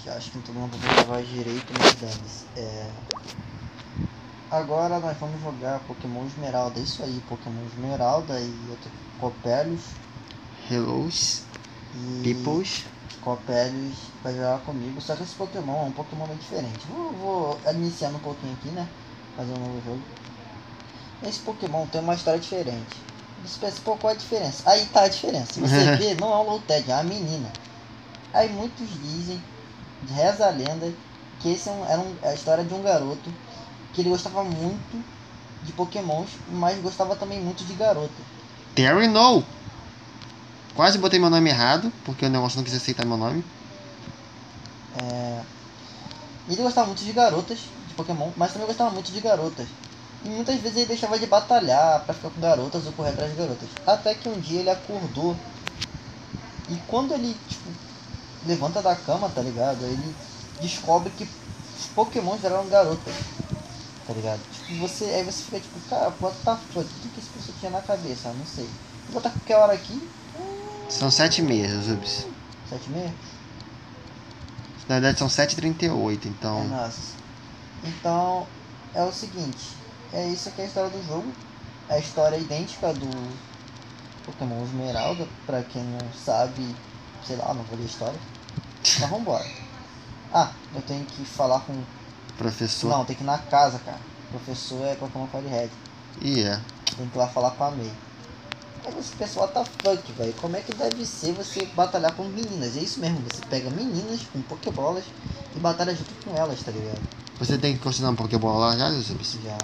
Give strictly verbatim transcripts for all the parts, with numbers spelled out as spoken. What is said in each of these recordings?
Acho que não tô dando pra gravar direito, mas dane-se. É... Agora nós vamos jogar Pokémon Esmeralda. Isso aí, Pokémon Esmeralda e outro Copelius. Hellos. E Peoples. Copelius vai jogar comigo. Só que esse Pokémon é um Pokémon bem diferente. Vou, vou iniciando um pouquinho aqui, né? Fazer um novo jogo. Esse Pokémon tem uma história diferente. Você pensa, pô, qual é a diferença? Aí tá a diferença. Se você vê, não é um Lotad, é uma menina. Aí muitos dizem, reza a lenda, que esse é, um, era um, é a história de um garoto que ele gostava muito de Pokémons, mas gostava também muito de garota. Terry no! Quase botei meu nome errado, porque o negócio não quis aceitar meu nome. É... Ele gostava muito de garotas, de Pokémon, mas também gostava muito de garotas. E muitas vezes ele deixava de batalhar pra ficar com garotas ou correr atrás de garotas. Até que um dia ele acordou. E quando ele, tipo, levanta da cama, tá ligado? Ele descobre que os Pokémons eram garotas. Tá ligado? Tipo, você, aí você fica tipo, cara, what the fuck? O que que esse pessoa tinha na cabeça? Eu não sei. Vou botar qualquer hora aqui. São sete e meia, Zubs. Sete e meia? Na verdade são sete e trinta e oito, então... É, nossa. Então, é o seguinte. É isso aqui é a história do jogo. A história é idêntica do Pokémon Esmeralda. Pra quem não sabe, sei lá, não vou ler a história. Mas vambora. Ah, eu tenho que falar com... Professor. Não, tem que ir na casa, cara. O professor é Pokémon Firehead. E é. Tem que ir lá falar com a May. Aí você pensa, what the fuck, velho? Como é que deve ser você batalhar com meninas? É isso mesmo, você pega meninas com Pokébolas e batalha junto com elas, tá ligado? Você tem que continuar um Pokébola lá já, Zubs? Já.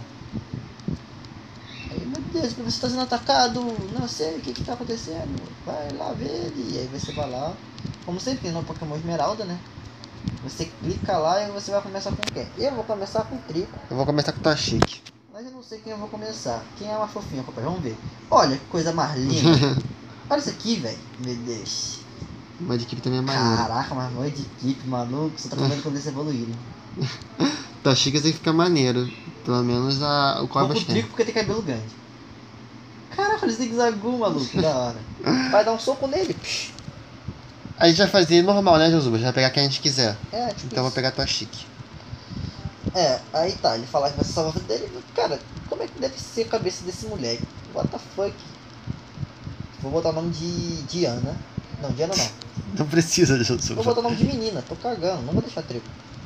Aí, meu Deus, você está sendo atacado, não sei o que que tá acontecendo. Vai lá ver ele. E aí você vai lá. Como sempre no Pokémon Esmeralda, né? Você clica lá e você vai começar com quem? Eu vou começar com o Trico. Eu vou começar com o Toxic. Mas eu não sei quem eu vou começar. Quem é uma fofinha, papai? Vamos ver. Olha que coisa mais linda. Olha isso aqui, velho. Meu Deus. Uma de equipe também é maneiro. Caraca, mas mãe de equipe, maluco. Você tá comendo quando eles evoluírem. Toxic tem que ficar maneiro. Pelo menos a, o Vou Corvus pro tem. Trico porque tem cabelo grande. Caraca, ele zigue-zagu, maluco. Da hora. Vai dar um soco nele. Psh. A gente vai fazer normal, né, Josuba? A gente vai pegar quem a gente quiser. É, tipo Então eu vou isso. pegar Toxic. É, aí tá, ele falar que vai ser salvar a vida dele. Cara, como é que deve ser a cabeça desse moleque? What the fuck? Vou botar o nome de Diana. Não, Diana não. Não precisa, Vou Josuba. botar o nome de menina, tô cagando, não vou deixar Trico.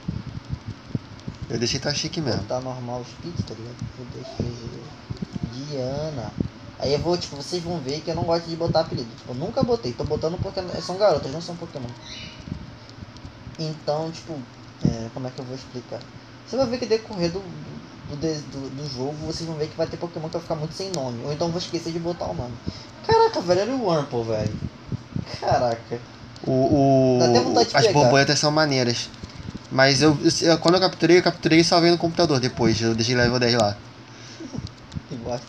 Eu deixei Toxic Vou mesmo. botar normal speed, tá ligado? Vou deixar Diana. Aí eu vou, tipo, vocês vão ver que eu não gosto de botar apelido. Tipo, eu nunca botei, tô botando porque são garotas, não são Pokémon. Então, tipo, é, como é que eu vou explicar? Você vai ver que decorrer do, do, do, do jogo, vocês vão ver que vai ter Pokémon que vai ficar muito sem nome. Ou então eu vou esquecer de botar o nome. Caraca, velho, olha o Wurmple, velho. Caraca. O, o, Dá até vontade de as pegar. borboletas são maneiras. Mas eu, eu- quando eu capturei, eu capturei e salvei no computador depois. Eu deixei level dez lá. Que bosta.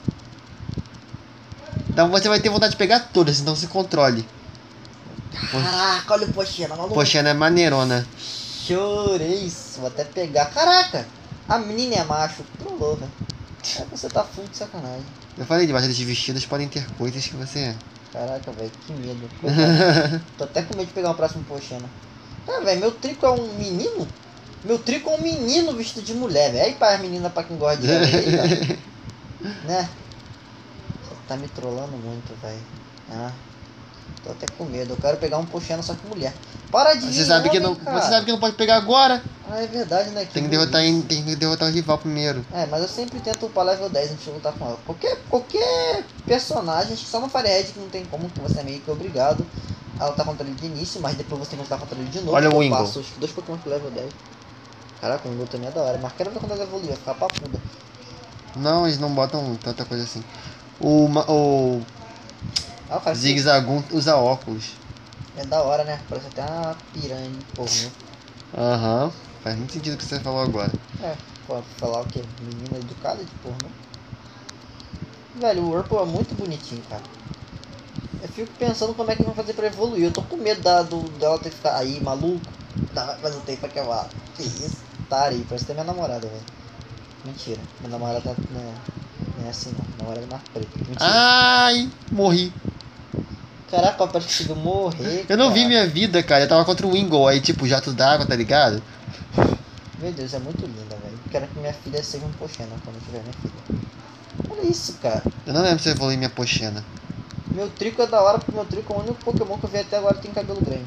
Então você vai ter vontade de pegar todas, então se controle. Caraca, olha o Pochena, maluco. Poxa, é maneirona. Chorei isso, vou até pegar. Caraca, a menina é macho. Trollou, velho. É, você tá full de sacanagem. Eu falei, debaixo desses vestidos podem ter coisas que você... Caraca, velho, que medo. Coitado. Tô até com medo de pegar o próximo Pochena. Ah, velho, meu Trico é um menino? Meu Trico é um menino vestido de mulher, velho. Aí para as meninas pra quem gosta de ela aí, velho. Né? Você tá me trollando muito, velho. Ah, tô até com medo. Eu quero pegar um Pochena só que mulher. Para de Você ir, sabe, que homem, não, cara. você sabe que não pode pegar agora. Ah, é verdade, né? Tem que, derrotar, em- tem que derrotar o rival primeiro. É, mas eu sempre tento upar level dez antes de lutar com ela. Qualquer, qualquer personagem, acho que só no Firehead que não tem como, que você é meio que obrigado a lutar contra ele de início, mas depois você tem que lutar contra ele de novo. Olha o eu Wingull. passo os dois Pokémon pro level dez. Caraca, o Wingull também é da hora, mas quero ver quando ele evoluir, vai ficar papuda. Não, eles não botam tanta coisa assim. O, ma- o Ah, o cara Zigzagoon usa óculos. é da hora, né? Parece até uma piranha, porra. Aham. Faz muito sentido o que você falou agora. É, pode falar o quê? Menina educada de porra, né? Velho, o Wurmple é muito bonitinho, cara. Eu fico pensando como é que vão fazer pra evoluir. Eu tô com medo da, do, dela ter que ficar aí, maluco. Não, mas eu tenho pra queimar. Que isso? Tá aí, parece até minha namorada, velho. Mentira, minha namorada não é, não é assim não. Minha namorada é mais preta. Mentira. Ai, morri. Caraca, eu parece que conseguiu morrer. Eu não vi cara. minha vida, cara. Eu tava contra o Wingle, aí tipo, jato d'água, tá ligado? Meu Deus, é muito linda, velho. Quero que minha filha seja um Pochena quando eu tiver minha filha. Olha isso, cara. Eu não lembro se eu evoluí minha Pochena. Meu Trico é da hora porque meu Trico é o único Pokémon que eu vi até agora que tem cabelo grande.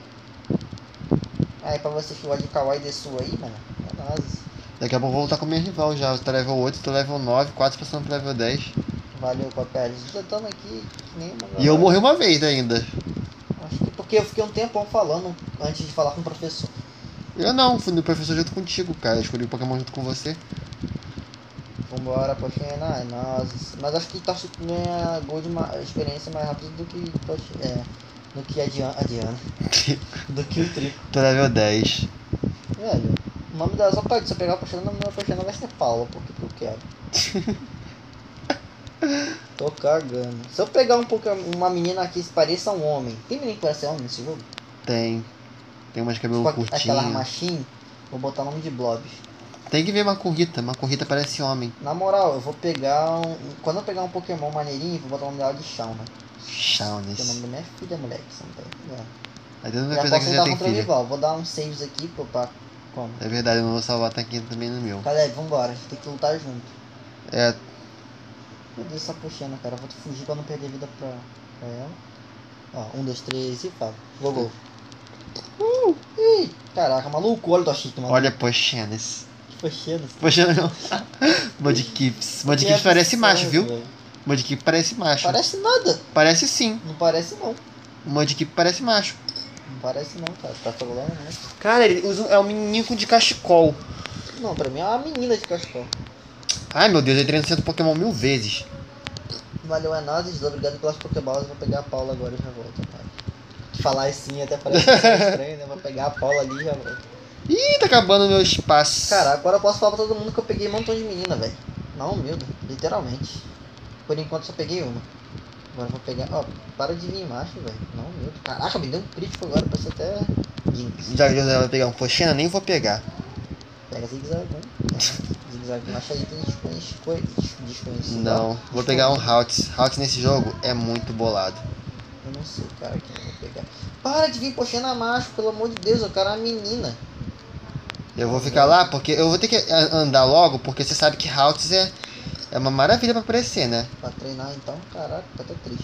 Aí, pra vocês que gostam de Kawaii Desu aí, mano. É nóis. Daqui a pouco eu vou lutar com minha rival já. Você tá level oito, tô level nove, quatro passando pro level dez. Valeu, Papel. Tentando aqui que nem uma E eu morri uma vez ainda. Acho que porque eu fiquei um tempão falando antes de falar com o professor. Eu não, fui no professor junto contigo, cara. Eu escolhi o Pokémon junto com você. Vambora, Pochena, é nóis. Mas acho que Toxic ganha Gold ma- experiência mais rápido do que Poch- é, do que a Diana, a Diana. do que o Trico. Tô level dez. Velho, o nome da. Só pra se eu pegar a Pochena, o nome da Pochena vai ser Paula, porque que eu quero. Tô cagando. Se eu pegar um Pokémon, uma menina aqui que pareça um homem. Tem menina que parece homem nesse jogo? Tem. Tem umas cabelo Tipo, aquela curtinho. machine, vou botar o nome de Blob. Tem que ver Makurita. Makurita parece homem. Na moral, eu vou pegar um. Quando eu pegar um Pokémon maneirinho, vou botar o nome dela de Shauna. Que é o nome Shawness. da minha filha, moleque. Você não tá entendendo. Aí dentro da Já coisa posso que lutar já tem contra o filha. rival. Vou dar uns saves aqui, pô, pra. Como? É verdade, eu não vou salvar tanquinho também no meu. Caleb, vambora, a gente tem que lutar junto. É, Meu Deus, essa Pochena, cara. Eu vou fugir pra não perder vida pra, pra ela. Ó, um, dois, três e fala. Vou, vou. Uh! Ih! Caraca, maluco, olha o Toshiki, maluco. olha Pochenas. Que Pochena. Pochena não. Mudkips. Mudkips parece macho, viu? Mudkip parece macho. Parece nada. Parece sim. Não parece não. O Mudkip parece macho. Não parece não, cara. Tá trolando, né? Cara, ele usa, é um menininho de cachecol. Não, pra mim é uma menina de cachecol. Ai meu Deus, eu treino sendo Pokémon mil vezes. Valeu, é nada, obrigado pelas Pokéballs. Eu vou pegar a Paula agora e já volto, cara. Falar assim até parece que é estranho, né? Vou pegar a Paula ali e já volto. Ih, tá acabando o meu espaço. Cara, agora eu posso falar pra todo mundo que eu peguei um montão de menina, velho. Não, humilde, literalmente. Por enquanto só peguei uma. Agora eu vou pegar. Ó, para de vir macho, velho. Não, humilde. Caraca, me deu um crítico agora, parece até. Jinx. Já que vai pegar um Pochena, nem vou pegar. Pega zigue-zague. Zigue-zague, macho aí tem desconhecido. Desconhecido. Não, vou pegar um Haltz. Haltz nesse jogo é muito bolado. Eu não sei, cara, quem eu vou pegar. Para de vir Pochena macho, pelo amor de Deus, eu quero uma menina. Eu vou ficar lá porque eu vou ter que a- andar logo, porque você sabe que Haltz é, é uma maravilha pra aparecer, né? Pra treinar então, caraca, tá até triste.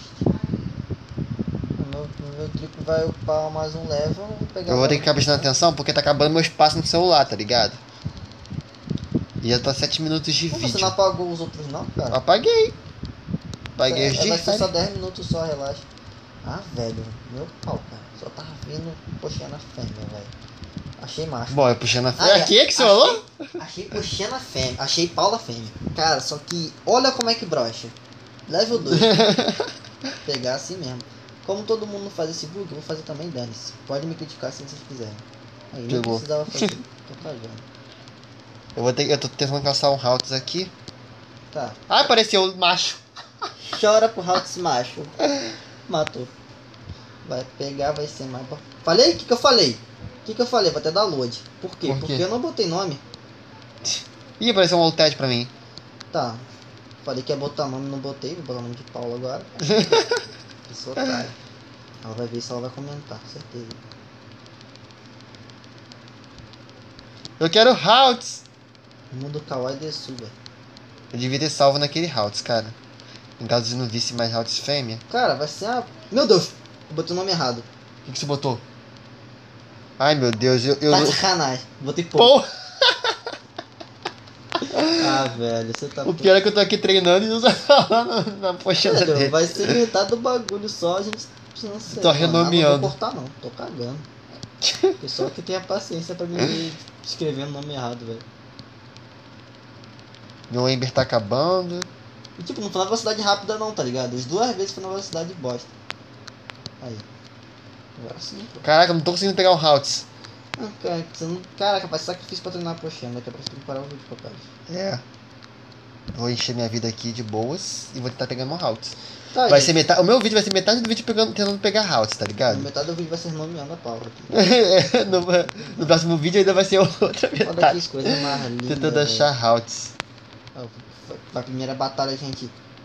O meu, o meu trico vai upar mais um level, eu vou pegar. Eu vou ter que logo. ficar prestando atenção porque tá acabando meu espaço no celular, tá ligado? E já tá sete minutos de Pô, você vídeo. não apagou os outros não, cara? Apaguei. Apaguei os É, vai ser dias. só dez minutos só, relaxa. Ah, velho, meu pau, cara. Só tava vindo Pochena fêmea, velho. Achei macho. Bom, eu puxando a Ah, é aqui é que você achei- falou? Achei Pochena fêmea, achei Paula fêmea. Cara, só que olha como é que brocha. Level dois. Pegar assim mesmo. Como todo mundo faz esse bug, eu vou fazer também, dane-se. Pode me criticar se vocês quiserem. Aí, não Pegou. precisava fazer. Tô cagando. Eu vou ter eu tô tentando caçar um Haltz aqui. Tá. Ah, apareceu o macho. Chora pro Haltz macho. Matou. Vai pegar, vai ser mais. Falei? O que, que eu falei? O que, que eu falei? Vou até dar load. Por quê? Por quê? Porque eu não botei nome. Ih, apareceu um Voltage pra mim. Tá. Falei que ia botar nome, não botei. Vou botar o nome de Paulo agora. Pessoa otária. Ela vai ver se ela vai comentar, certeza. Eu quero Haltz. Mundo Kawaii Desu, velho. Eu devia ter salvo naquele Haltz, cara. Em caso de não visse mais Haltz fêmea. Cara, vai ser a. Meu Deus! Eu botei o nome errado. O que, que você botou? Ai meu Deus, eu. eu... Tá de sacanagem. Botei pouco. Pô, Ah, velho, você tá. o pior é que eu tô aqui treinando e usa falando na pochada Velho, dele. vai ser metade do bagulho só, a gente não sei. Tô mano. renomeando. Ah, não vou cortar não, tô cagando. Pessoal que tenha paciência pra me ver escrevendo o nome errado, velho. Meu Ember tá acabando. E tipo, não foi na velocidade rápida não, tá ligado? As duas vezes foi na velocidade bosta. Aí. Agora sim, pô. Caraca, eu não tô conseguindo pegar o Haltz. Ah, cara, você não... Caraca, faz sacrifício pra treinar a Pochena, daqui a pouco você tem que parar o vídeo, papai. É. Vou encher minha vida aqui de boas e vou tentar pegar meu Haltz. Tá, Vai gente. ser metade. O meu vídeo vai ser metade do vídeo pegando, tentando pegar Haltz, tá ligado? Metade do vídeo vai ser nomeando a Paula aqui. no, no próximo vídeo ainda vai ser outra Olha metade. que coisa mais linda. Tentando velho. achar Haltz. Ó, foi a primeira batalha, gente.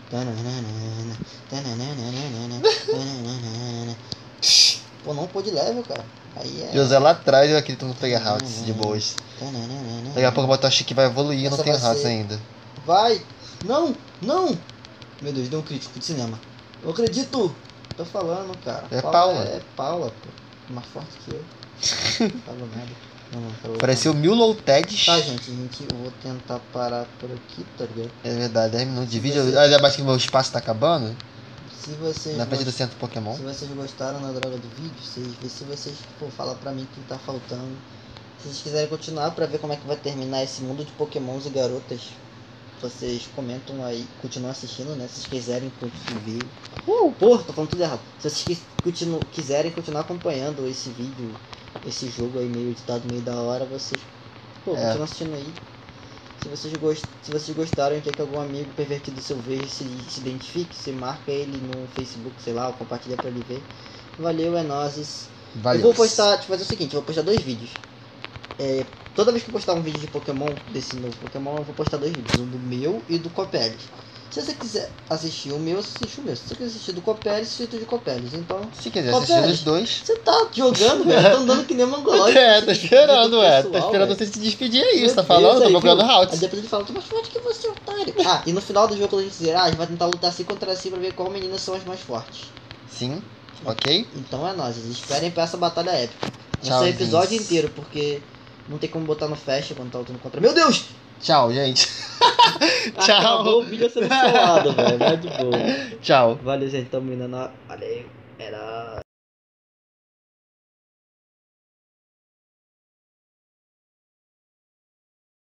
Pô, não pô de level, cara. Aí é. José lá atrás, eu acredito no pegar Haltz de boas. Daqui a pouco o Botoshi que vai evoluir, eu não Essa tenho vai Haltz ser- ainda. Vai! Não! Não! Meu Deus, deu um crítico de cinema. Eu acredito! Tô falando, cara. É Paula. É Paula, pô. Mais forte que eu. Não falo nada. Não, não, falou Pareceu nada. mil low tags. Tá, gente, gente, eu vou tentar parar por aqui, tá ligado? É verdade, dez minutos de Se vídeo. você- Olha, mais que meu espaço tá acabando. Se vocês, Na frente do gost- centro Pokémon. se vocês gostaram da droga do vídeo, vocês, se vocês pô, falar pra mim o que tá faltando. Se vocês quiserem continuar pra ver como é que vai terminar esse mundo de Pokémons e garotas, vocês comentam aí, continuam assistindo, né? Se vocês quiserem ver. Uh, porra, tô falando tudo errado. Se vocês quis- continu- quiserem continuar acompanhando esse vídeo, esse jogo aí meio editado, meio da hora, vocês pô, É. continuam assistindo aí. Se vocês, gost... se vocês gostaram e quer que algum amigo pervertido seu veja se, se identifique, você marca ele no Facebook, sei lá, ou compartilha pra ele ver. Valeu, é nóis. Valeu. Eu vou postar, tipo, fazer o seguinte, eu vou postar dois vídeos. É, toda vez que eu postar um vídeo de Pokémon, desse novo Pokémon, eu vou postar dois vídeos, um do meu e do Copeles. Se você quiser assistir o meu, assiste o meu. Se você quiser assistir do Copeles, assiste o de Copeles. Então, Se quiser Qual assistir deles? os dois. você tá jogando, velho, tá andando que nem mongolóide. É, tá esperando, ué. Tá Pessoal, esperando velho. você se despedir aí. Meu Você tá Deus, falando, tô aí, procurando viu? Aí Haltz. depois ele fala, tô mais forte que você, otário. Ah, e no final do jogo a gente dizer, ah, a gente vai tentar lutar assim contra si pra ver qual meninas são as mais fortes. Sim, ok? Então é nóis, esperem pra essa batalha épica. Vai ser o Tchauzinhos. episódio inteiro, porque não tem como botar no fast quando tá lutando contra... Meu Deus! Tchau, gente. Tchau. Acabou o vídeo sendo seu lado, velho, vai de boa. Tchau. Valeu, gente, tamo indo na... Valeu, era...